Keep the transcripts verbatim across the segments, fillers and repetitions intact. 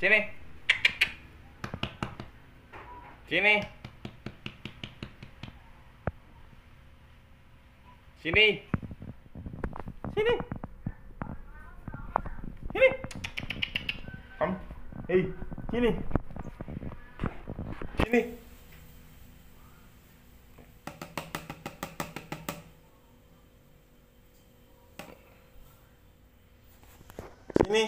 Sini. Sini. Sini. Sini. Sini. Kom. Hei, sini. Sini. Sini.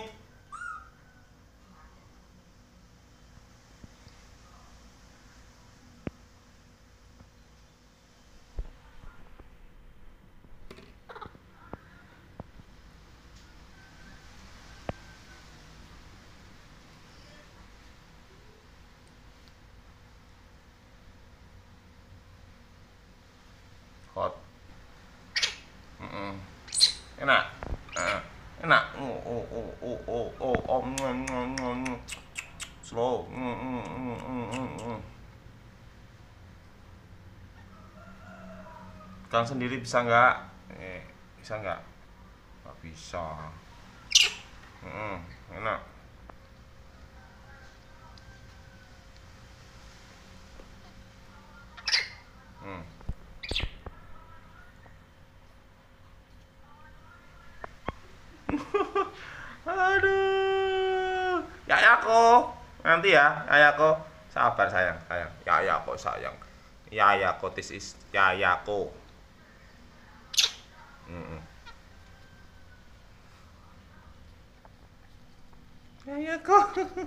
Hot. Mm -mm. Enak. Uh, enak. Oh oh oh oh oh oh oh mm, mm, mm. Slow. Mm, mm, mm, mm, mm. Kang sendiri bisa nggak? Eh, bisa nggak? Nggak bisa. Mm -mm. Enak. Hmm. Aduh, Yayako, nanti ya, Yayako, sabar sayang, sayang, Yayako sayang, Yayako, this is Yayako. Mm-mm. Yayako.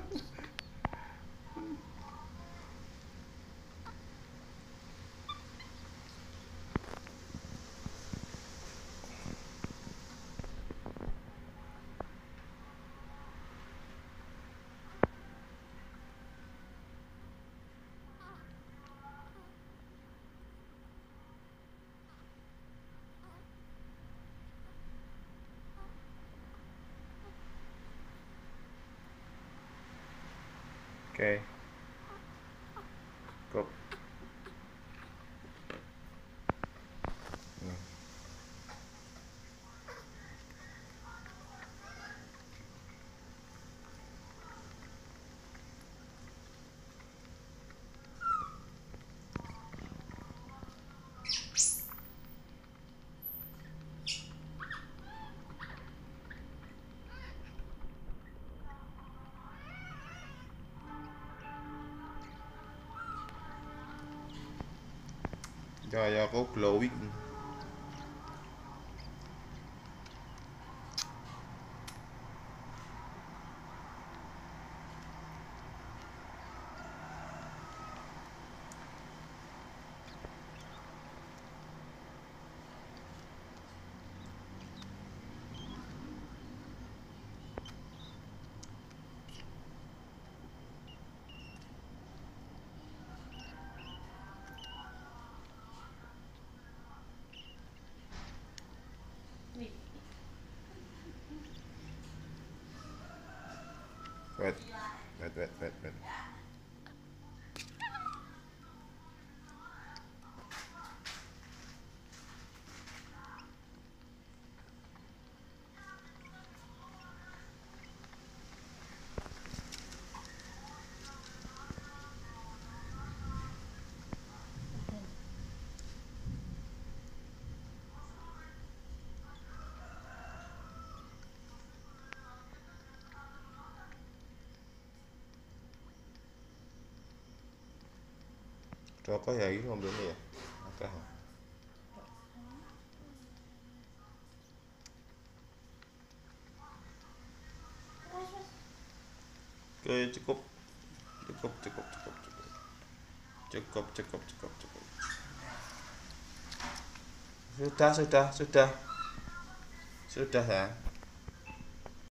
Oke, cukup. Hmm. Yayako glowing. Wait, wait, wait, wait, wait. Apa ya ini mobilnya ya? Oke. Oke, cukup. Cukup, cukup, cukup, cukup. Cukup, cukup, cukup, cukup. Sudah, sudah, sudah. Sudah ya.